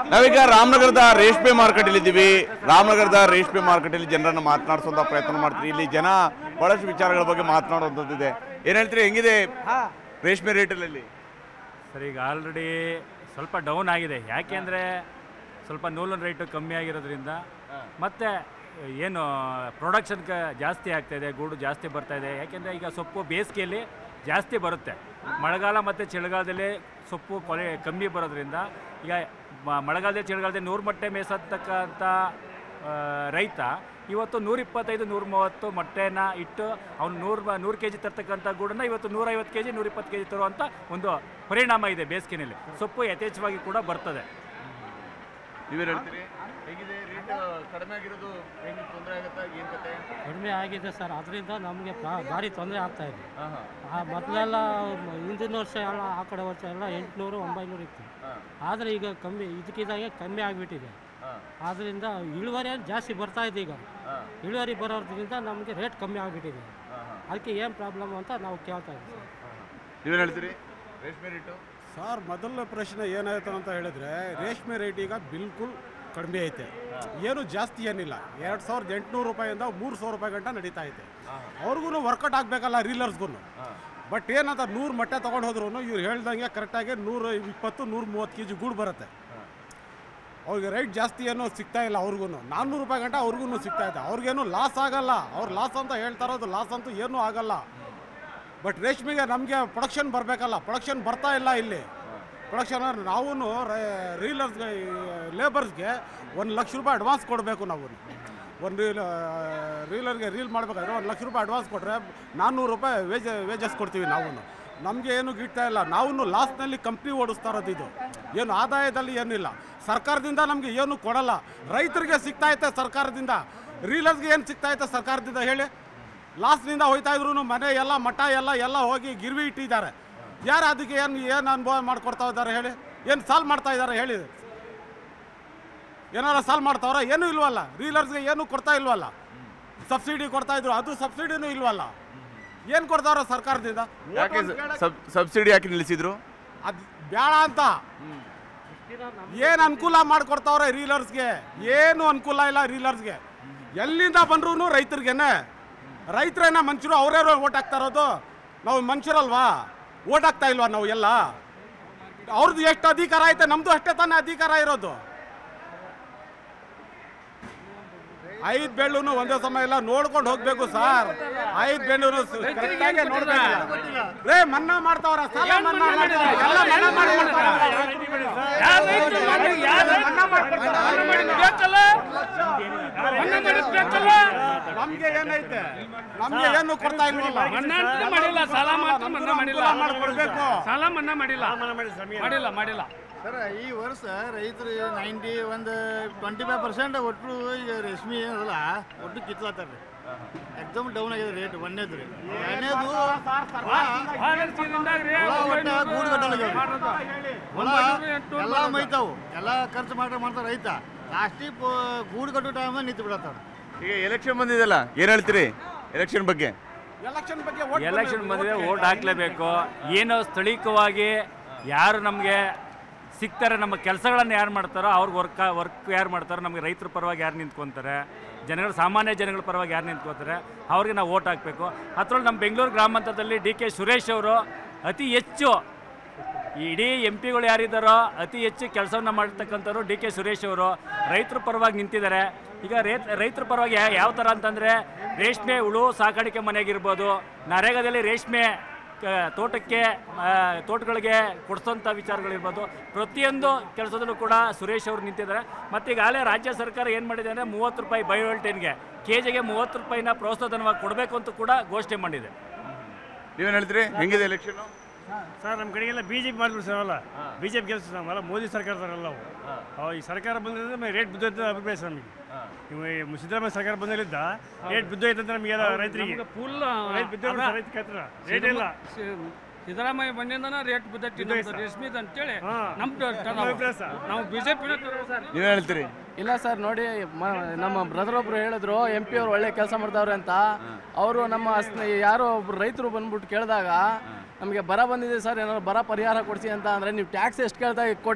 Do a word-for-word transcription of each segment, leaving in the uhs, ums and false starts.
ನಾವೀಗ ರಾಮನಗರದ ರೇಷ್ಮೆ ಮಾರ್ಕೆಟ್ ಅಲ್ಲಿ ಇದ್ದೀವಿ. ರಾಮನಗರದ ರೇಷ್ಮೆ ಮಾರ್ಕೆಟ್ ಅಲ್ಲಿ ಜನರನ್ನ ಮಾತನಾಡಿಸುವಂತ ಪ್ರಯತ್ನ ಮಾಡ್ತೀವಿ. ಇಲ್ಲಿ ಜನ ಬಹಳಷ್ಟು ವಿಚಾರಗಳ ಬಗ್ಗೆ ಮಾತನಾಡುವಂಥದ್ದಿದೆ. ಏನ್ ಹೇಳ್ತೀರಿ, ಹೆಂಗಿದೆ ರೇಷ್ಮೆ ರೇಟಲ್ಲಿ? ಸರ್, ಈಗ ಆಲ್ರೆಡಿ ಸ್ವಲ್ಪ ಡೌನ್ ಆಗಿದೆ. ಯಾಕೆಂದರೆ ಸ್ವಲ್ಪ ನೂಲಿನ ರೇಟು ಕಮ್ಮಿ ಆಗಿರೋದ್ರಿಂದ ಮತ್ತು ಏನು ಪ್ರೊಡಕ್ಷನ್ ಜಾಸ್ತಿ ಆಗ್ತಾಯಿದೆ, ಗೂಡು ಜಾಸ್ತಿ ಬರ್ತಾಯಿದೆ. ಯಾಕೆಂದರೆ ಈಗ ಸೊಪ್ಪು ಬೇಸಿಗೆಯಲ್ಲಿ ಜಾಸ್ತಿ ಬರುತ್ತೆ, ಮಳೆಗಾಲ ಮತ್ತು ಚಳಿಗಾಲದಲ್ಲಿ ಸೊಪ್ಪು ಕೊಲೆ ಕಮ್ಮಿ ಬರೋದ್ರಿಂದ ಈಗ ಮಳೆಗಾಲದಲ್ಲಿ ಚಳಿಗಾಲದಲ್ಲಿ ನೂರು ಮೊಟ್ಟೆ ಮೇಯಿಸತಕ್ಕಂಥ ರೈತ ಇವತ್ತು ನೂರಿಪ್ಪತ್ತೈದು ನೂರ ಮೂವತ್ತು ಮೊಟ್ಟೆನ ಇಟ್ಟು ಅವ್ನು ನೂರು ನೂರು ಕೆ ಜಿ ತರ್ತಕ್ಕಂಥ ಗೂಡನ್ನು ಇವತ್ತು ನೂರೈವತ್ತು ಕೆ ಜಿ ನೂರಿಪ್ಪತ್ತು ಕೆ ಜಿ ತರುವಂಥ ಒಂದು ಪರಿಣಾಮ ಇದೆ. ಬೇಸಿಗೆಯಲ್ಲಿ ಸೊಪ್ಪು ಯಥೇಚ್ಛವಾಗಿ ಕೂಡ ಬರ್ತದೆ. ನೀವೇನು ಹೇಳ್ತೀರಿ, ಹೇಗಿದೆ ರೇಟ್ ಕಡಿಮೆ ಆಗಿರೋದು? ಹೆಂಗೆ ತೊಂದರೆ ಆಗುತ್ತಾ, ಏನು ಕತೆ? ಕಡಿಮೆ ಆಗಿದೆ ಸರ್, ಅದರಿಂದ ನಮಗೆ ಭಾರಿ ತೊಂದರೆ ಆಗ್ತಾ ಇದೆ. ಮೊದಲೆಲ್ಲ ಹಿಂದಿನ ವರ್ಷ ಎಲ್ಲ ಆ ಕಡೆ ವರ್ಷ ಎಲ್ಲ ಎಂಟುನೂರು ಒಂಬೈನೂರು ಇತ್ತು, ಆದರೆ ಈಗ ಕಮ್ಮಿ ಇದಕ್ಕಿದ್ದಾಗೆ ಕಮ್ಮಿ ಆಗಿಬಿಟ್ಟಿದೆ. ಆದ್ದರಿಂದ ಇಳುವರಿ ಜಾಸ್ತಿ ಬರ್ತಾ ಇದೆ. ಈಗ ಇಳುವರಿ ಬರೋದ್ರಿಂದ ನಮಗೆ ರೇಟ್ ಕಮ್ಮಿ ಆಗಿಬಿಟ್ಟಿದೆ. ಅದಕ್ಕೆ ಏನು ಪ್ರಾಬ್ಲಮ್ ಅಂತ ನಾವು ಕೇಳ್ತಾ ಇದ್ದೀವಿ. ನೀವೇನು ಹೇಳ್ತೀರಿ ರೇಷ್ಮೆ ರೇಟು? ಸರ್, ಮೊದಲ ಪ್ರಶ್ನೆ ಏನಾಯ್ತು ಅಂತ ಹೇಳಿದ್ರೆ, ರೇಷ್ಮೆ ರೇಟ್ ಈಗ ಬಿಲ್ಕುಲ್ ಕಡಿಮೆ ಐತೆ, ಏನು ಜಾಸ್ತಿ ಏನಿಲ್ಲ. ಎರಡು ಸಾವಿರದ ಎಂಟುನೂರು ರೂಪಾಯಿಂದ ಮೂರು ಸಾವಿರ ರೂಪಾಯಿ ಗಂಟ ನಡೀತಾ ಐತೆ. ಅವ್ರಿಗೂ ವರ್ಕೌಟ್ ಆಗಬೇಕಲ್ಲ ರೀಲರ್ಸ್ಗೂ. ಬಟ್ ಏನಂತ ನೂರು ಮೊಟ್ಟೆ ತೊಗೊಂಡು ಹೋದ್ರು ಇವ್ರು ಹೇಳ್ದಂಗೆ ಕರೆಕ್ಟಾಗಿ ನೂರು ಇಪ್ಪತ್ತು ನೂರು ಮೂವತ್ತು ಕೆ ಜಿ ಗೂಡು ಬರುತ್ತೆ. ಅವ್ರಿಗೆ ರೈಟ್ ಜಾಸ್ತಿ ಏನೋ ಸಿಗ್ತಾ ಇಲ್ಲ. ಅವ್ರಿಗೂ ನಾನ್ನೂರು ರೂಪಾಯಿ ಗಂಟ ಅವ್ರಿಗೂ ಸಿಗ್ತಾ ಇದೆ. ಅವ್ರಿಗೇನು ಲಾಸ್ ಆಗಲ್ಲ. ಅವ್ರು ಲಾಸ್ ಅಂತ ಹೇಳ್ತಾ ಇರೋದು, ಲಾಸ್ ಅಂತೂ ಏನೂ ಆಗಲ್ಲ. ಬಟ್ ರೇಷ್ಮೆಗೆ ನಮಗೆ ಪ್ರೊಡಕ್ಷನ್ ಬರಬೇಕಲ್ಲ, ಪ್ರೊಡಕ್ಷನ್ ಬರ್ತಾ ಇಲ್ಲ ಇಲ್ಲಿ. ಪ್ರೊಡಕ್ಷನ್ ನಾವು ರೀಲರ್ಸ್ಗೆ ಲೇಬರ್ಸ್ಗೆ ಒಂದು ಲಕ್ಷ ರೂಪಾಯಿ ಅಡ್ವಾನ್ಸ್ ಕೊಡಬೇಕು. ನಾವು ಒಂದು ರೀಲ್ ರೀಲರ್ಗೆ ರೀಲ್ ಮಾಡಬೇಕಾದ್ರೆ ಒಂದು ಲಕ್ಷ ರೂಪಾಯಿ ಅಡ್ವಾನ್ಸ್ ಕೊಟ್ಟರೆ ನಾನ್ನೂರು ರೂಪಾಯಿ ವೇಜ ವೇಜಸ್ ಕೊಡ್ತೀವಿ. ನಾವು ನಮಗೆ ಏನು ಗಿಟ್ತಾ ಇಲ್ಲ. ನಾವು ಲಾಸ್ನಲ್ಲಿ ಕಂಪ್ನಿ ಓಡಿಸ್ತಾ ಇರೋದು. ಇದು ಏನು ಆದಾಯದಲ್ಲಿ ಏನಿಲ್ಲ. ಸರ್ಕಾರದಿಂದ ನಮಗೆ ಏನು ಕೊಡಲ್ಲ. ರೈತರಿಗೆ ಸಿಗ್ತಾ ಐತೆ ಸರ್ಕಾರದಿಂದ, ರೀಲರ್ಸ್ಗೆ ಏನು ಸಿಗ್ತಾ ಐತೆ ಸರ್ಕಾರದಿಂದ ಹೇಳಿ? ಲಾಸ್ನಿಂದ ಹೋಯ್ತಾ ಇದ್ರು ಮನೆ ಎಲ್ಲ ಮಠ ಎಲ್ಲ ಎಲ್ಲ ಹೋಗಿ ಗಿರ್ವಿ ಇಟ್ಟಿದ್ದಾರೆ. ಯಾರು ಅದಕ್ಕೆ ಏನು ಏನು ಅನುಭವ ಮಾಡಿಕೊಡ್ತಾ ಇದ್ದಾರೆ ಹೇಳಿ? ಏನು ಸಾಲ್ವ್ ಮಾಡ್ತಾ ಇದ್ದಾರೆ ಹೇಳಿ? ಏನಾರ ಸಾಲ್ವ್ ಮಾಡ್ತಾವ್ರ? ಏನೂ ಇಲ್ವಲ್ಲ. ರೀಲರ್ಸ್ಗೆ ಏನೂ ಕೊಡ್ತಾ ಇಲ್ವಲ್ಲ. ಸಬ್ಸಿಡಿ ಕೊಡ್ತಾ ಇದ್ರು, ಅದು ಸಬ್ಸಿಡಿನೂ ಇಲ್ವಲ್ಲ. ಏನು ಕೊಡ್ತಾವ್ರ ಸರ್ಕಾರದಿಂದ? ಯಾಕೆ ಸಬ್ಸಿಡಿ ಯಾಕೆ ನಿಲ್ಲಿಸಿದ್ರು? ಅದು ಬೇಡ ಅಂತ. ಏನು ಅನುಕೂಲ ಮಾಡಿಕೊಡ್ತಾವ್ರೆ ರೀಲರ್ಸ್ಗೆ? ಏನು ಅನುಕೂಲ ಇಲ್ಲ ರೀಲರ್ಸ್ಗೆ. ಎಲ್ಲಿಂದ ಬಂದ್ರೂ ರೈತರಿಗೇನೆ, ರೈತರೇನ ಮನುಷ್ಯರು, ಅವರೇ ಓಟ್ ಹಾಕ್ತಾ ಇರೋದು. ನಾವು ಮನುಷ್ಯರಲ್ವಾ? ಓಟ್ ಹಾಕ್ತಾ ಇಲ್ವಾ ನಾವು? ಎಲ್ಲ ಅವ್ರದ್ದು ಎಷ್ಟು ಅಧಿಕಾರ ಐತೆ, ನಮ್ಮದು ಅಷ್ಟೇ ತಾನೇ ಅಧಿಕಾರ ಇರೋದು. ಐದು ಬೆಳ್ಳುನು ಒಂದೇ ಸಮಯ ಎಲ್ಲ ನೋಡ್ಕೊಂಡು ಹೋಗ್ಬೇಕು ಸರ್. ಐದು ಬೆಳ್ಳುನು ಕರೆಕ್ಟಾಗಿ ನೋಡ್ಬೇಕು. ರೇ ಮನ್ನಾ ಮಾಡ್ತಾವ್ರ, ಸಾಲ ಮನ್ನಾ ಮಾಡ್ತಾವ್ರ, ಎಲ್ಲ ಮನ್ನಾ ಮಾಡ್ತಾವ್ರ. ನಮ್ಗೆ ಏನೈತೆ? ನಮ್ಗೆ ಏನು ಕೊಡ್ತಾ ಇಲ್ವಲ್ಲ. ಸಾಲ ಮಾತ್ರ ಮನ್ನಾ ಮಾಡಿಲ್ಲ, ಮಾಡ್ಕೊಡ್ಬೇಕು. ಸಾಲ ಮನ್ನಾ ಮಾಡಿಲ್ಲ, ಮಾಡಿಲ್ಲ ಮಾಡಿಲ್ಲ ಸರ್. ಈ ವರ್ಷ ರೈತರು ನೈಂಟಿ ಒಂದು ಟ್ವೆಂಟಿ ಫೈವ್ ಪರ್ಸೆಂಟ್ ಒಟ್ಟು ಈಗ ರೇಷ್ಮೆ ಏನದಲ್ಲ ಒಟ್ಟು ಕಿತ್ಲಾತಾರ್ರಿ. ಎಕ್ದಮ್ ಡೌನ್ ಆಗಿದೆ ರೇಟ್. ಒಂದೇದು ರೀ ಎರಡನೇದು ಗೂಡು ಕಟ್ಟಲಾಗ್ಯಾವ. ಎಲ್ಲ ಮೈತಾವು, ಎಲ್ಲ ಖರ್ಚು ಮಾಡ್ರೆ ಮಾಡ್ತಾರೆ ರೈತ. ಲಾಸ್ಟಿಗೆ ಗೂಡು ಕಟ್ಟೋ ಟೈಮ್ ನಿಂತು ಬಿಡತ್ತಾರ. ಈಗ ಎಲೆಕ್ಷನ್ ಬಂದಿದೆಯಲ್ಲ, ಏನು ಹೇಳ್ತೀರಿ ಎಲೆಕ್ಷನ್ ಬಗ್ಗೆ? ಎಲೆಕ್ಷನ್ ಬಗ್ಗೆ ಎಲೆಕ್ಷನ್ ಬಂದಿದೆ, ಓಟ್ ಹಾಕ್ಲೇಬೇಕು. ಏನೋ ಸ್ಥಳೀಯವಾಗಿ ಯಾರು ನಮಗೆ ಸಿಗ್ತಾರೆ, ನಮ್ಮ ಕೆಲಸಗಳನ್ನು ಯಾರು ಮಾಡ್ತಾರೋ ಅವ್ರಿಗೆ ವರ್ಕ್ ವರ್ಕ್ ಯಾರು ಮಾಡ್ತಾರೋ, ನಮಗೆ ರೈತರ ಪರವಾಗಿ ಯಾರು ನಿಂತ್ಕೊತಾರೆ, ಜನಗಳು ಸಾಮಾನ್ಯ ಜನಗಳ ಪರವಾಗಿ ಯಾರು ನಿಂತ್ಕೋತಾರೆ ಅವ್ರಿಗೆ ನಾವು ಓಟ್ ಹಾಕಬೇಕು. ಅದರೊಳಗೆ ನಮ್ಮ ಬೆಂಗಳೂರು ಗ್ರಾಮಾಂತರದಲ್ಲಿ ಡಿ ಕೆ ಸುರೇಶ್ ಅವರು ಅತಿ ಹೆಚ್ಚು, ಇಡೀ ಎಂ ಪಿಗಳು ಯಾರಿದ್ದಾರೋ ಅತಿ ಹೆಚ್ಚು ಕೆಲಸವನ್ನು ಮಾಡ್ತಕ್ಕಂಥವ್ರು ಡಿ ಕೆ ಸುರೇಶ್ ಅವರು. ರೈತರ ಪರವಾಗಿ ನಿಂತಿದ್ದಾರೆ. ಈಗ ರೈತ ರೈತರ ಪರವಾಗಿ ಯಾವ ಥರ ಅಂತಂದರೆ, ರೇಷ್ಮೆ ಹುಳು ಸಾಕಾಣಿಕೆ ಮನೆಗಿರ್ಬೋದು, ನರೇಗಾದಲ್ಲಿ ರೇಷ್ಮೆ ತೋಟಕ್ಕೆ ತೋಟಗಳಿಗೆ ಕೊಡಿಸೋಂಥ ವಿಚಾರಗಳಿರ್ಬೋದು, ಪ್ರತಿಯೊಂದು ಕೆಲಸದಲ್ಲೂ ಕೂಡ ಸುರೇಶ್ ಅವರು ನಿಂತಿದ್ದಾರೆ. ಮತ್ತು ಈಗಾಗಲೇ ರಾಜ್ಯ ಸರ್ಕಾರ ಏನು ಮಾಡಿದೆ ಅಂದರೆ ಮೂವತ್ತು ರೂಪಾಯಿ ಬಯೋಲ್ಟೈನ್ಗೆ ಕೆ ಜಿಗೆ ಮೂವತ್ತು ರೂಪಾಯಿನ ಪ್ರೋತ್ಸಾಹಧನವಾಗಿ ಕೊಡಬೇಕು ಅಂತ ಕೂಡ ಘೋಷಣೆ ಮಾಡಿದೆ. ನೀವೇನು ಹೇಳ್ತೀರಿ, ಹೆಂಗಿದೆ ಎಲೆಕ್ಷನ್? ಸರ್, ನಮ್ಮ ಕಡೆಗೆಲ್ಲ ಬಿ ಜೆ ಪಿ ಮಾಡಿಬಿಡ್ತಾರಲ್ಲ, ಬಿ ಜೆ ಪಿ ಕೆಲಸ ನಾವಲ್ಲ, ಮೋದಿ ಸರ್ಕಾರದಲ್ಲ ಅವು. ಈ ಸರ್ಕಾರ ಬಂದಿದ್ರೆ ರೇಟ್ ಬಿದ್ದೋಯ್ತು ಅಭಿಪ್ರಾಯ ಸರ್ ನಮಗೆ. ಇವು ಸಿದ್ದರಾಮಯ್ಯ ಸರ್ಕಾರ ಬಂದಿದ್ದ ರೇಟ್ ಬಿದ್ದೋಯ್ತು ಅಂತ ನಮಗೆಲ್ಲ ರೈತರಿಗೆ ಫುಲ್ ರೈತ ಬಿದ್ದ ರೈತ ಕತ್ರ ರೇಟ್ ಇಲ್ಲ. ಸಿದ್ದರಾಮಯ್ಯ ಬಂದಿಂದ ರೇಟ್ ಬಿದ್ದೈತಿ ರೇಷ್ಮೆದು ಅಂತೇಳಿ ನಮ್ದು ನಾವು ಬಿಜೆಪಿ. ನೀವೇನು ಹೇಳ್ತೀರಿ? ಇಲ್ಲ ಸರ್, ನೋಡಿ ನಮ್ಮ ಬ್ರದರ್ ಒಬ್ರು ಹೇಳಿದ್ರು ಎಂ ಪಿ ಅವ್ರು ಒಳ್ಳೆ ಕೆಲಸ ಮಾಡ್ತಾವ್ರೆ ಅಂತ. ಅವರು ನಮ್ಮ ಯಾರೋ ಒಬ್ರು ರೈತರು ಬಂದ್ಬಿಟ್ಟು ಕೇಳಿದಾಗ ನಮಗೆ ಬರ ಬಂದಿದೆ ಸರ್, ಏನಾದ್ರು ಬರ ಪರಿಹಾರ ಕೊಡಿಸಿ ಅಂತ ಅಂದರೆ ನೀವು ಟ್ಯಾಕ್ಸ್ ಎಷ್ಟು ಕೇಳ್ತಾ ಕೊಟ್ಟು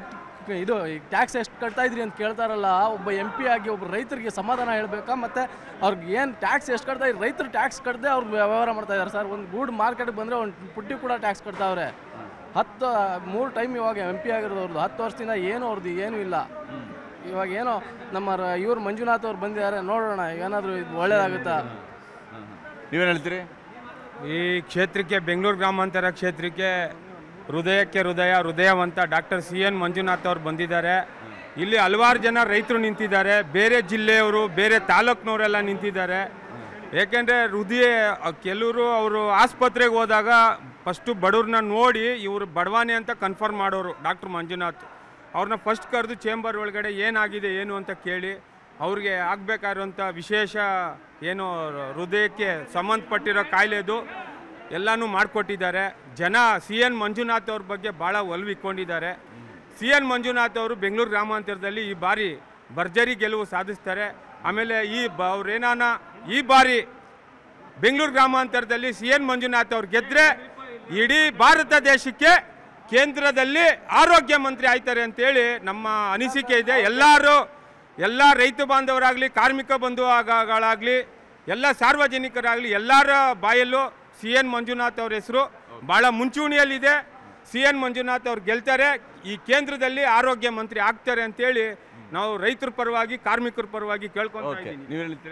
ಇದು ಟ್ಯಾಕ್ಸ್ ಎಷ್ಟು ಕಟ್ತಾ ಇದ್ರಿ ಅಂತ ಕೇಳ್ತಾರಲ್ಲ, ಒಬ್ಬ ಎಂ ಪಿ ಆಗಿ ಒಬ್ಬ ರೈತರಿಗೆ ಸಮಾಧಾನ ಹೇಳಬೇಕಾ? ಮತ್ತು ಅವ್ರಿಗೆ ಏನು ಟ್ಯಾಕ್ಸ್ ಎಷ್ಟು ಕಟ್ತಾ ಇದ್ರು, ರೈತರು ಟ್ಯಾಕ್ಸ್ ಕಟ್ಟದೆ ಅವ್ರು ವ್ಯವಹಾರ ಮಾಡ್ತಾ ಇದ್ದಾರೆ ಸರ್. ಒಂದು ಗೂಡ್ ಮಾರ್ಕೆಟ್ಗೆ ಬಂದರೆ ಒಂದು ಪುಟ್ಟಿ ಕೂಡ ಟ್ಯಾಕ್ಸ್ ಕಟ್ತಾವ್ರೆ. ಹತ್ತು ಮೂರು ಟೈಮ್ ಇವಾಗ ಎಂ ಪಿ ಆಗಿರೋದು ಅವ್ರದ್ದು, ಹತ್ತು ವರ್ಷದಿಂದ ಏನು ಅವ್ರದ್ದು ಏನೂ ಇಲ್ಲ. ಇವಾಗ ಏನೋ ನಮ್ಮ ಇವ್ರು ಮಂಜುನಾಥ್ ಅವ್ರು ಬಂದಿದ್ದಾರೆ, ನೋಡೋಣ ಏನಾದರೂ ಇದು ಒಳ್ಳೇದಾಗುತ್ತಾ. ನೀವೇನು ಹೇಳ್ತೀರಿ? ಈ ಕ್ಷೇತ್ರಕ್ಕೆ, ಬೆಂಗಳೂರು ಗ್ರಾಮಾಂತರ ಕ್ಷೇತ್ರಕ್ಕೆ ಹೃದಯಕ್ಕೆ ಹೃದಯ ಹೃದಯವಂತ ಡಾಕ್ಟರ್ ಸಿ ಎನ್ ಮಂಜುನಾಥ್ ಅವರು ಬಂದಿದ್ದಾರೆ. ಇಲ್ಲಿ ಹಲವಾರು ಜನ ರೈತರು ನಿಂತಿದ್ದಾರೆ, ಬೇರೆ ಜಿಲ್ಲೆಯವರು, ಬೇರೆ ತಾಲೂಕಿನವರೆಲ್ಲ ನಿಂತಿದ್ದಾರೆ. ಏಕೆಂದರೆ ಹೃದಯ ಕೆಲವರು ಅವರು ಆಸ್ಪತ್ರೆಗೆ ಹೋದಾಗ ಫಸ್ಟು ಬಡವ್ರನ್ನ ನೋಡಿ ಇವರು ಬಡವಾನೆ ಅಂತ ಕನ್ಫರ್ಮ್ ಮಾಡೋರು ಡಾಕ್ಟರ್ ಮಂಜುನಾಥ್. ಅವ್ರನ್ನ ಫಸ್ಟ್ ಕರೆದು ಚೇಂಬರ್ ಒಳಗಡೆ ಏನಾಗಿದೆ ಏನು ಅಂತ ಕೇಳಿ ಅವ್ರಿಗೆ ಆಗಬೇಕಾಗಿರೋಂಥ ವಿಶೇಷ ಏನು ಹೃದಯಕ್ಕೆ ಸಂಬಂಧಪಟ್ಟಿರೋ ಕಾಯಿಲೆದು ಎಲ್ಲನೂ ಮಾಡಿಕೊಟ್ಟಿದ್ದಾರೆ. ಜನ ಸಿ ಎನ್ ಮಂಜುನಾಥ್ ಅವ್ರ ಬಗ್ಗೆ ಭಾಳ ಒಲವಿಕೊಂಡಿದ್ದಾರೆ. ಸಿ ಎನ್ ಮಂಜುನಾಥ್ ಅವರು ಬೆಂಗಳೂರು ಗ್ರಾಮಾಂತರದಲ್ಲಿ ಈ ಬಾರಿ ಭರ್ಜರಿ ಗೆಲುವು ಸಾಧಿಸ್ತಾರೆ. ಆಮೇಲೆ ಈ ಬ ಅವ್ರೇನಾನ ಈ ಬಾರಿ ಬೆಂಗಳೂರು ಗ್ರಾಮಾಂತರದಲ್ಲಿ ಸಿ ಎನ್ ಮಂಜುನಾಥ್ ಅವ್ರು ಗೆದ್ದರೆ ಇಡೀ ಭಾರತ ದೇಶಕ್ಕೆ ಕೇಂದ್ರದಲ್ಲಿ ಆರೋಗ್ಯ ಮಂತ್ರಿ ಆಯ್ತಾರೆ ಅಂತೇಳಿ ನಮ್ಮ ಅನಿಸಿಕೆ ಇದೆ. ಎಲ್ಲರೂ ಎಲ್ಲ ರೈತ ಬಾಂಧವರಾಗಲಿ, ಕಾರ್ಮಿಕ ಬಂಧುಗಳಾಗಲಿ, ಎಲ್ಲ ಸಾರ್ವಜನಿಕರಾಗಲಿ ಎಲ್ಲರ ಬಾಯಲ್ಲೂ ಸಿ ಎನ್ ಮಂಜುನಾಥ್ ಅವ್ರ ಹೆಸರು ಭಾಳ ಮುಂಚೂಣಿಯಲ್ಲಿದೆ. ಸಿ ಎನ್ ಮಂಜುನಾಥ್ ಅವ್ರು ಗೆಲ್ತಾರೆ, ಈ ಕೇಂದ್ರದಲ್ಲಿ ಆರೋಗ್ಯ ಮಂತ್ರಿ ಆಗ್ತಾರೆ ಅಂತೇಳಿ ನಾವು ರೈತರ ಪರವಾಗಿ, ಕಾರ್ಮಿಕರ ಪರವಾಗಿ ಕೇಳ್ಕೊಂಡು ನೀವು ಹೇಳ್ತೀರಿ?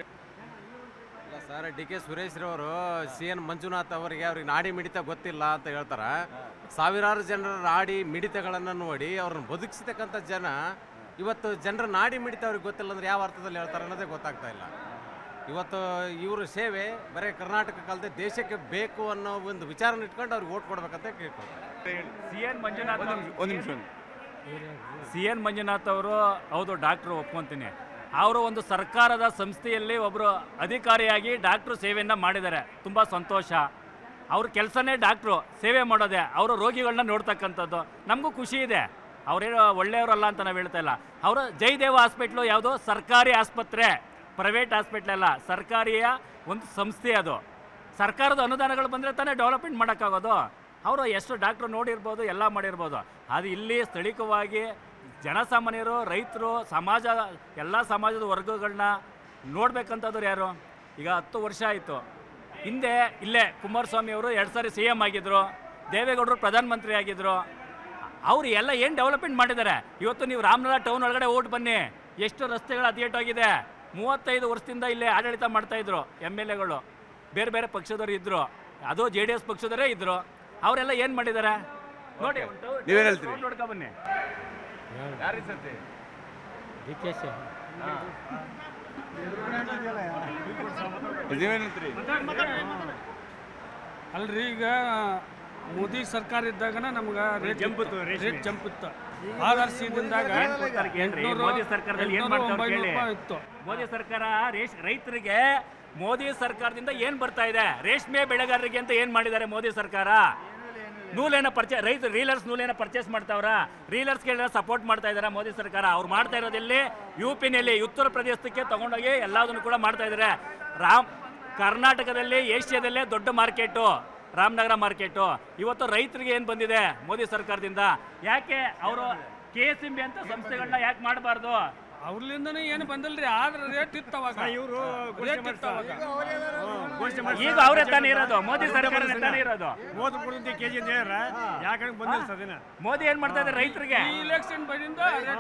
ಸರ್, ಡಿ ಕೆ ಸುರೇಶ್ ರವರು ಸಿ ಎನ್ ಮಂಜುನಾಥ್ ಅವರಿಗೆ ಅವ್ರಿಗೆ ನಾಡಿ ಮಿಡಿತ ಗೊತ್ತಿಲ್ಲ ಅಂತ ಹೇಳ್ತಾರೆ. ಸಾವಿರಾರು ಜನರ ನಾಡಿ ಮಿಡಿತಗಳನ್ನು ನೋಡಿ ಅವ್ರನ್ನ ಬದುಕಿಸ್ತಕ್ಕಂಥ ಜನ ಇವತ್ತು ಜನರ ನಾಡಿ ಮಿಡಿತ ಅವ್ರಿಗೆ ಗೊತ್ತಿಲ್ಲ ಅಂದ್ರೆ ಯಾವ ಅರ್ಥದಲ್ಲಿ ಹೇಳ್ತಾರೆ ಅನ್ನೋದೇ ಗೊತ್ತಾಗ್ತಾ ಇಲ್ಲ. ಇವತ್ತು ಇವರು ಸೇವೆ ಬರೀ ಕರ್ನಾಟಕಕ್ಕಲ್ಲದೆ ದೇಶಕ್ಕೆ ಬೇಕು ಅನ್ನೋ ಒಂದು ವಿಚಾರನ ಇಟ್ಕೊಂಡು ಅವ್ರಿಗೆ ಓಟ್ ಕೊಡ್ಬೇಕಂತ ಕೇಳ್ಕೊಳ್ತಾರೆ. ಸಿ ಎನ್ ಮಂಜುನಾಥ್ ಒಂದು ನಿಮಿಷ. ಸಿ ಎನ್ ಮಂಜುನಾಥ್ ಅವರು ಹೌದು ಡಾಕ್ಟ್ರು, ಒಪ್ಕೊತೀನಿ. ಅವರು ಒಂದು ಸರ್ಕಾರದ ಸಂಸ್ಥೆಯಲ್ಲಿ ಒಬ್ಬರು ಅಧಿಕಾರಿಯಾಗಿ ಡಾಕ್ಟ್ರು ಸೇವೆಯನ್ನು ಮಾಡಿದ್ದಾರೆ, ತುಂಬ ಸಂತೋಷ. ಅವ್ರ ಕೆಲಸನೇ ಡಾಕ್ಟ್ರು, ಸೇವೆ ಮಾಡೋದೆ, ಅವರು ರೋಗಿಗಳನ್ನ ನೋಡ್ತಕ್ಕಂಥದ್ದು. ನಮಗೂ ಖುಷಿ ಇದೆ, ಅವರೇನು ಒಳ್ಳೆಯವರಲ್ಲ ಅಂತ ನಾವು ಹೇಳ್ತಾ ಇಲ್ಲ. ಅವರು ಜಯದೇವ ಹಾಸ್ಪಿಟ್ಲು ಯಾವುದು ಸರ್ಕಾರಿ ಆಸ್ಪತ್ರೆ, ಪ್ರೈವೇಟ್ ಹಾಸ್ಪಿಟ್ಲ್ ಅಲ್ಲ, ಸರ್ಕಾರಿಯ ಒಂದು ಸಂಸ್ಥೆ. ಅದು ಸರ್ಕಾರದ ಅನುದಾನಗಳು ಬಂದರೆ ತಾನೇ ಡೆವಲಪ್ಮೆಂಟ್ ಮಾಡೋಕ್ಕಾಗೋದು. ಅವರು ಎಷ್ಟು ಡಾಕ್ಟ್ರು ನೋಡಿರ್ಬೋದು, ಎಲ್ಲ ಮಾಡಿರ್ಬೋದು. ಅದು ಇಲ್ಲಿ ಸ್ಥಳೀಯವಾಗಿ ಜನಸಾಮಾನ್ಯರು, ರೈತರು, ಸಮಾಜ, ಎಲ್ಲ ಸಮಾಜದ ವರ್ಗಗಳನ್ನ ನೋಡ್ಬೇಕಂತಂದ್ರೆ ಯಾರು? ಈಗ ಹತ್ತು ವರ್ಷ ಆಯಿತು. ಹಿಂದೆ ಇಲ್ಲೇ ಕುಮಾರಸ್ವಾಮಿ ಅವರು ಎರಡು ಸಾರಿ ಸಿ ಎಮ್ ಆಗಿದ್ದರು, ದೇವೇಗೌಡರು ಪ್ರಧಾನಮಂತ್ರಿ ಆಗಿದ್ದರು. ಅವರು ಎಲ್ಲ ಏನು ಡೆವಲಪ್ಮೆಂಟ್ ಮಾಡಿದ್ದಾರೆ. ಇವತ್ತು ನೀವು ರಾಮನಗರ ಟೌನ್ ಒಳಗಡೆ ಓಟ್ ಬನ್ನಿ, ಎಷ್ಟು ರಸ್ತೆಗಳು ಅತಿಯೇಟಾಗಿದೆ. ಮೂವತ್ತೈದು ವರ್ಷದಿಂದ ಇಲ್ಲೇ ಆಡಳಿತ ಮಾಡ್ತಾಯಿದ್ರು ಎಮ್ ಎಲ್ ಎಗಳು, ಬೇರೆ ಬೇರೆ ಪಕ್ಷದವರು ಇದ್ದರು, ಅದು ಜೆ ಡಿ ಎಸ್ ಪಕ್ಷದವರೇ ಇದ್ದರು. ಅವರೆಲ್ಲ ಏನು ಮಾಡಿದ್ದಾರೆ ನೋಡಿ. ನೀವೇನು ಹೇಳ್ತೀರಿ? ನೋಡ್ಕೊ ಬನ್ನಿ. ಯಾರು ಸತಿ? ಡಿ ಕೆ ಶಿ. ನೀವೇನು ಹೇಳ್ತೀರಿ? ಅಲ್ರಿ, ಈಗ ಮೋದಿ ಸರ್ಕಾರ ಇದ್ದಾಗನ ನಮ್ಗೆ ರೇಟ್ ಜಂಪಿತ್ತು, ರೇಟ್ ಜಂಪಿತ್ತು. ಆಧರಿಸಿದಾಗ ಮೋದಿ ಸರ್ಕಾರದಲ್ಲಿ ಏನು ಮಾಡ್ತಾರೆ ಕೇಳಿ. ಮೋದಿ ಸರ್ಕಾರ ರೇಷ್ ರೈತರಿಗೆ ಮೋದಿ ಸರ್ಕಾರದಿಂದ ಏನು ಬರ್ತಾ ಇದೆ, ರೇಷ್ಮೆ ಬೆಳೆಗಾರರಿಗೆ ಅಂತ ಏನು ಮಾಡಿದ್ದಾರೆ ಮೋದಿ ಸರ್ಕಾರ? ನೂಲೇನ ಪರ್ಚೇಸ್, ರೈತ ರೀಲರ್ಸ್ ನೂಲೇನ ಪರ್ಚೇಸ್ ಮಾಡ್ತಾವ್ರ, ರೀಲರ್ಸ್ಗೆಲ್ಲ ಸಪೋರ್ಟ್ ಮಾಡ್ತಾ ಇದ್ದಾರೆ ಮೋದಿ ಸರ್ಕಾರ. ಅವ್ರು ಮಾಡ್ತಾ ಇರೋದಲ್ಲಿ ಯು ಪಿನಲ್ಲಿ ಉತ್ತರ ಪ್ರದೇಶಕ್ಕೆ ತಗೊಂಡೋಗಿ ಎಲ್ಲದನ್ನು ಕೂಡ ಮಾಡ್ತಾ ಇದ್ದಾರೆ. ರಾಮ್ ಕರ್ನಾಟಕದಲ್ಲಿ ಏಷ್ಯಾದಲ್ಲೇ ದೊಡ್ಡ ಮಾರ್ಕೆಟು ರಾಮನಗರ ಮಾರ್ಕೆಟು. ಇವತ್ತು ರೈತರಿಗೆ ಏನು ಬಂದಿದೆ ಮೋದಿ ಸರ್ಕಾರದಿಂದ? ಯಾಕೆ ಅವರು ಕೆ ಎಸ್ ಎಂ ಬಿ ಅಂತ ಸಂಸ್ಥೆಗಳನ್ನ ಯಾಕೆ ಮಾಡಬಾರ್ದು? ಅವ್ರಲಿಂದನೇ ಏನು ಬಂದಿಲ್ರಿ, ಆದ್ರೆ ರೇಟ್ ಇತ್ತವಾಗ. ಇವರು ಈಗ ಅವರೇ ತಾನೇ ಇರೋದು, ಮೋದಿ ಸರ್ಕಾರ ತಾನೇ ಇರೋದು. ಮೂವತ್ತು ಕೊಡುತ್ತೆ ಕೆ ಜಿ ಅಂತ ಹೇಳ್ರ, ಯಾಕೆ ಬಂದಿಲ್ಲ ಸರ್ ದಿನ. ಮೋದಿ ಏನು ಮಾಡ್ತಾ ಇದ್ದಾರೆ ರೈತರಿಗೆ? ಇಲೆಕ್ಷನ್ ಬಂದಿಂದ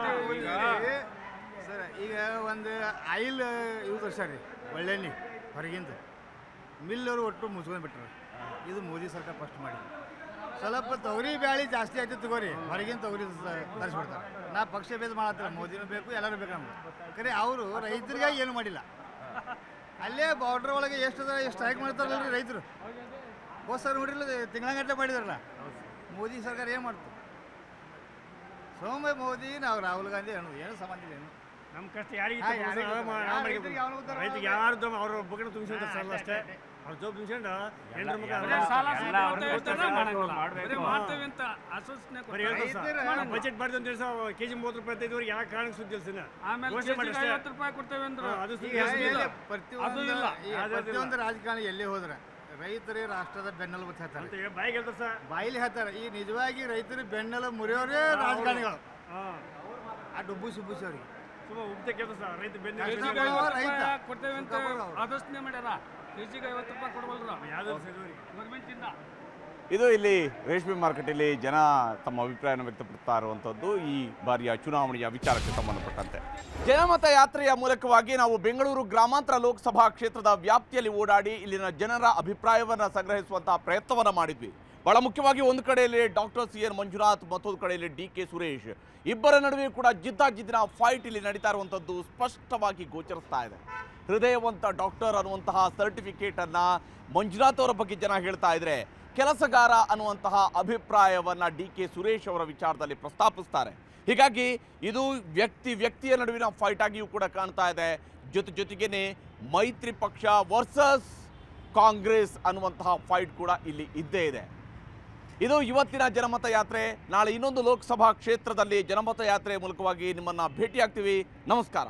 ಸರ್ ಈಗ ಒಂದು ಆಯಿಲ್ ಇವ್ದು ಸರ್ ರೀ ಒಳ್ಳೆಣ್ಣೆ ಹೊರಗಿಂದ ಮಿಲ್ಲವರು ಒಟ್ಟು ಮುಚ್ಕೊಂಡು ಬಿಟ್ರು. ಇದು ಮೋದಿ ಸರ್ಕಾರ ಫಸ್ಟ್ ಮಾಡಿ ಸ್ವಲ್ಪ ತೊಗರಿ ಬ್ಯಾಳಿ ಜಾಸ್ತಿ ಆಯ್ತು ತಗೋರಿ, ಹೊರಗಿನ ತೊಗರಿ ತರಿಸ್ಬಿಡ್ತಾರೆ. ನಾ ಪಕ್ಷ ಭೇದ ಮಾಡತ್ತಿಲ್ಲ, ಮೋದಿನೂ ಬೇಕು ಎಲ್ಲರೂ ಬೇಕು ನಮ್ಗೆ. ಖರೆ ಅವರು ರೈತರಿಗಾಗಿ ಏನು ಮಾಡಿಲ್ಲ. ಅಲ್ಲೇ ಬಾರ್ಡ್ರ್ ಒಳಗೆ ಎಷ್ಟು ಎಷ್ಟು ಸ್ಟ್ರೈಕ್ ಮಾಡ್ತಾರಲ್ರಿ ರೈತರು. ಹೋದ ಸರ್ ನೋಡಿರಲ್ಲ, ತಿಂಗಳಗಟ್ಟಲೆ ಮಾಡಿದಾರಲ್ಲ. ಮೋದಿ ಸರ್ಕಾರ ಏನು ಮಾಡ್ತು? ಸೋಮ ಮೋದಿ ನಾವು ರಾಹುಲ್ ಗಾಂಧಿ ಅನ್ನೋದು ಏನು ಸಂಬಂಧ ಇಲ್ಲ. ಏನು ನಮ್ಮ ಕಷ್ಟ ಯಾರಿಗೆ ರೈತಿಗೆ ಯಾರ್ದು ಅವ್ರ ಬಗ್ಗೆನೂ ತುಂಬಿಸ್ಕೊಂತಾರೆ ಸರ್ ಅಷ್ಟೇ. ಅವ್ರ ಜೋಬ್ ತುಂಬಿಸ್ಕೊಂಡು ಹೆಣ್ಣು ಮಗ ಬಜೆಟ್ ಮಾಡಿದ ಒಂದು ದಿವಸ ಕೆ ಜಿ ಮೂವತ್ತು ರೂಪಾಯಿ ಐದು ಯಾವ ಕಾರಣಕ್ಕೆ ಸುದ್ದಿ ಇಲ್ಲ. ಐವತ್ತು ರೂಪಾಯಿ ಕೊಡ್ತೇವೆ ಅಂದ್ರೆ ಪ್ರತಿಯೊಂದು ರಾಜಕಾರಣ ಎಲ್ಲೇ ಹೋದ್ರೆ ರೈತರೇ ರಾಷ್ಟ್ರದ ಬೆನ್ನೆಲುಬು ಹೇಳ್ತಾರೆ, ಬಾಯಿಗೆ ಹೇಳ್ತಾರೆ ಸರ್, ಬಾಯಿಲಿ ಹೇಳ್ತಾರೆ. ಈ ನಿಜವಾಗಿ ರೈತರು ಬೆನ್ನೆಲುಬು ಮುರಿಯೋರೇ ರಾಜಕಾರಣಿಗಳು. ಆ ಡುಬ್ಬು ಸುಬ್ಬು ಸರಿ ತುಂಬ ಉಪ್ತೆ ಕೆಲಸ ಸರ್ ರೈತ ಬೆನ್ನ ರೈತ ಕೊಡ್ತೇವೆ ಅಂತ ಆದರ್ಶನೆ ಮಾಡ್ಯಾರ ಕೆಜಿಗೆ ಐವತ್ತು ರೂಪಾಯಿ ಕೊಡಬಲ್ರು ಯಾವ್ದು ಸರಿ ಗೌರ್ಮೆಂಟಿಂದ. ಇದು ಇಲ್ಲಿ ರೇಷ್ಮೆ ಮಾರುಕಟ್ಟೆಯಲ್ಲಿ ಜನ ತಮ್ಮ ಅಭಿಪ್ರಾಯವನ್ನು ವ್ಯಕ್ತಪಡ್ತಾ ಇರುವಂಥದ್ದು ಈ ಬಾರಿಯ ಚುನಾವಣೆಯ ವಿಚಾರಕ್ಕೆ ಸಂಬಂಧಪಟ್ಟಂತೆ. ಜನಮತ ಯಾತ್ರೆಯ ಮೂಲಕವಾಗಿ ನಾವು ಬೆಂಗಳೂರು ಗ್ರಾಮಾಂತರ ಲೋಕಸಭಾ ಕ್ಷೇತ್ರದ ವ್ಯಾಪ್ತಿಯಲ್ಲಿ ಓಡಾಡಿ ಇಲ್ಲಿನ ಜನರ ಅಭಿಪ್ರಾಯವನ್ನು ಸಂಗ್ರಹಿಸುವಂತಹ ಪ್ರಯತ್ನವನ್ನು ಮಾಡಿದ್ವಿ. ಬಹಳ ಮುಖ್ಯವಾಗಿ ಒಂದು ಕಡೆಯಲ್ಲಿ ಡಾಕ್ಟರ್ ಸಿ ಎನ್ ಮಂಜುನಾಥ್, ಮತ್ತೊಂದು ಕಡೆಯಲ್ಲಿ ಡಿ ಕೆ ಸುರೇಶ್, ಇಬ್ಬರ ನಡುವೆ ಕೂಡ ಜಿದ್ದಾಜಿದ್ದಿನ ಫೈಟ್ ಇಲ್ಲಿ ನಡೀತಾ ಇರುವಂಥದ್ದು ಸ್ಪಷ್ಟವಾಗಿ ಗೋಚರಿಸ್ತಾ ಇದೆ. ಹೃದಯವಂತ ಡಾಕ್ಟರ್ ಅನ್ನುವಂತಹ ಸರ್ಟಿಫಿಕೇಟ್ ಅನ್ನ ಮಂಜುನಾಥ್ ಅವರ ಬಗ್ಗೆ ಜನ ಹೇಳ್ತಾ ಇದ್ರೆ, ಕೆಲಸಗಾರ ಅನ್ನುವಂತಹ ಅಭಿಪ್ರಾಯವನ್ನ ಡಿ ಕೆ ಸುರೇಶ್ ಅವರ ವಿಚಾರದಲ್ಲಿ ಪ್ರಸ್ತಾಪಿಸ್ತಾರೆ. ಹೀಗಾಗಿ ಇದು ವ್ಯಕ್ತಿ ವ್ಯಕ್ತಿಯ ನಡುವಿನ ಫೈಟ್ ಆಗಿಯೂ ಕೂಡ ಕಾಣ್ತಾ ಇದೆ. ಜೊತೆ ಜೊತೆಗೇನೆ ಮೈತ್ರಿ ಪಕ್ಷ ವರ್ಸಸ್ ಕಾಂಗ್ರೆಸ್ ಅನ್ನುವಂತಹ ಫೈಟ್ ಕೂಡ ಇಲ್ಲಿ ಇದ್ದೇ ಇದೆ. ಇದು ಇವತ್ತಿನ ಜನಮತ ಯಾತ್ರೆ. ನಾಳೆ ಇನ್ನೊಂದು ಲೋಕಸಭಾ ಕ್ಷೇತ್ರದಲ್ಲಿ ಜನಮತ ಯಾತ್ರೆ ಮೂಲಕವಾಗಿ ನಿಮ್ಮನ್ನ ಭೇಟಿಯಾಗ್ತೀವಿ. ನಮಸ್ಕಾರ.